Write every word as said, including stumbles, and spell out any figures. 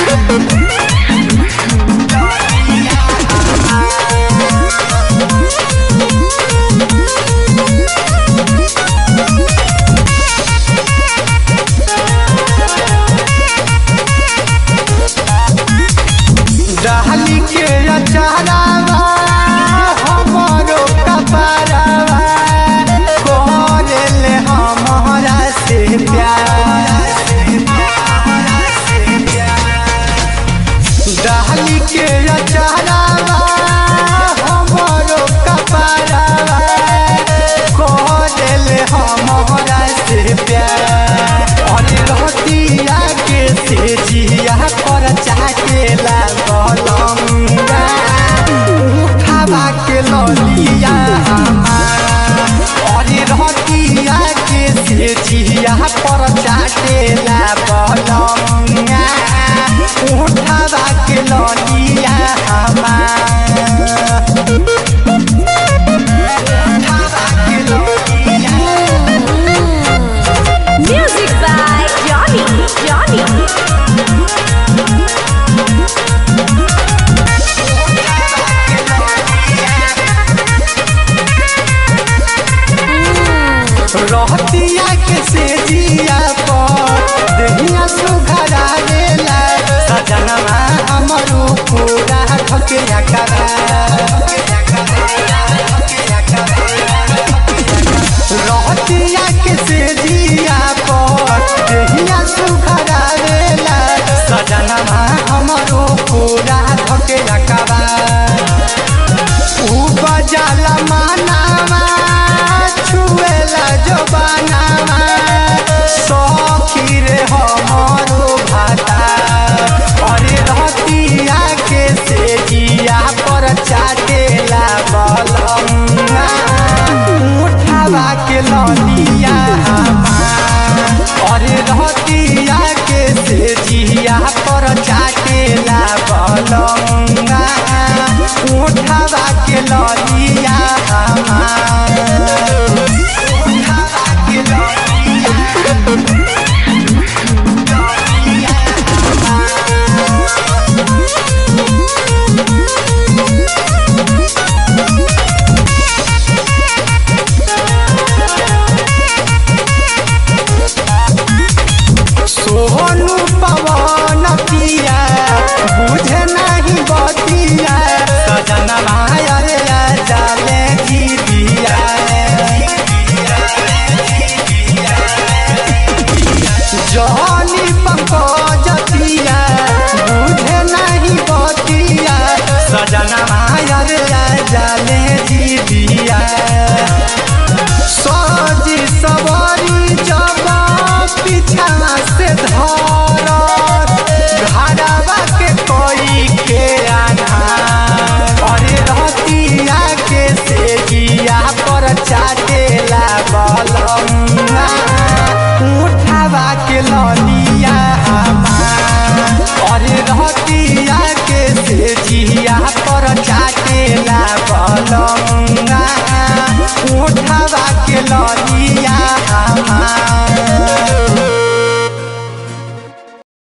डाली के अचारावा हमरो कपारावा करेले हमरा से प्यार। डाली के अचारावा हमरो कपारावा करेले हमरा से प्यार। और रहतिया के से जिया पर चाकेला के ललिया और रहतिया के से जिया पर चाटेला बलंगा उठावा के ललिया Music by Johnny, Johnny. रहतिया के से जिया पर देहिया सुघरा देला सजनवा हमरो पूरा ठकिया करा। रहतिया के से जिया पर देहिया सुघरा देला सजनवा हमरो पूरा ठकिया करा। ऊ बजाला मानावा छुएला जबानावा सखी रे हमरो भाता। और रहतिया के से जिया पर चाटेला बलंगा उठावा के ललिया। और रहतिया के से जिया पर चाटेला बलंगा उठावा के ललिया। सोनू पवन पिया बुझे नहीं बतिया सजनवा रे जाले की दिया। जहनी पंकज पिया बुझे नहीं बतिया सजनवा रे जाले की दिया। सजी सवारी जब पीछा से धर घरवा के कोई के आना। और रहतिया के से जिया पर चाटेला बलंगा उठावा के ललिया। और रहतिया के से जिया पर चाटेला बलंगा उठावा के ललिया।